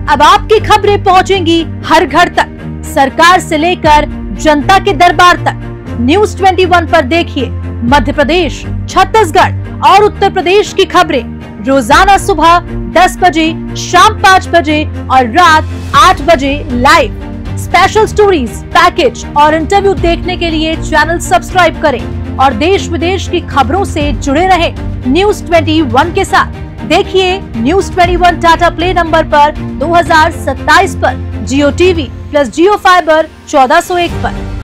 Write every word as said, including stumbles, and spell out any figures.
अब आपकी खबरें पहुंचेंगी हर घर तक, सरकार से लेकर जनता के दरबार तक। न्यूज़ इक्कीस पर देखिए मध्य प्रदेश, छत्तीसगढ़ और उत्तर प्रदेश की खबरें रोजाना सुबह दस बजे, शाम पाँच बजे और रात आठ बजे लाइव। स्पेशल स्टोरीज, पैकेज और इंटरव्यू देखने के लिए चैनल सब्सक्राइब करें और देश विदेश की खबरों से जुड़े रहें न्यूज़ इक्कीस के साथ। देखिए न्यूज़ इक्कीस टाटा प्ले नंबर पर दो हज़ार सत्ताईस पर, Jio TV plus Jio fibre चौदह सौ एक पर।